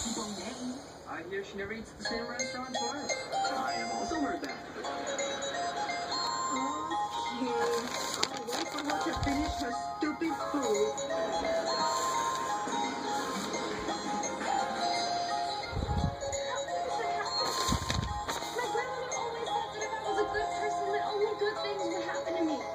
I hear she never eats at the same restaurant twice. I have also heard that. Okay, I'll wait for her to finish her stupid food. My grandmother always said that if I was a good person, that only good things would happen to me.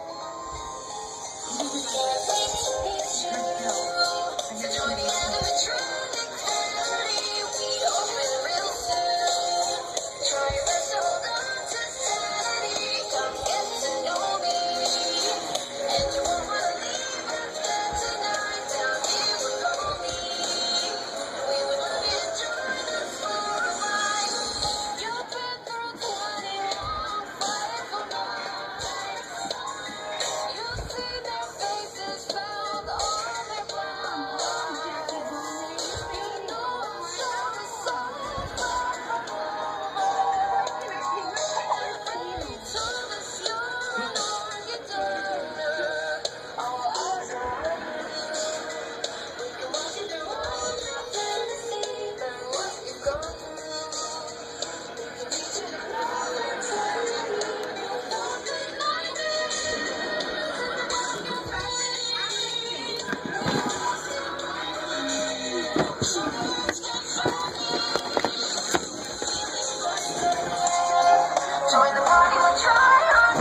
Join the party, we'll try on.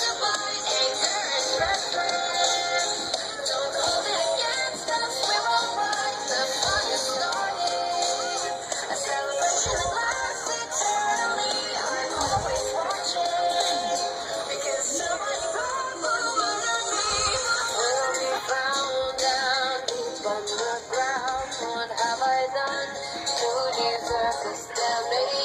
Don't hold it against us, we're alright. The fun is started. A celebration that lasts eternally. I'm always watching, because nobody wrong would me. Will be found out from the ground. What have I done to deserve this damnation?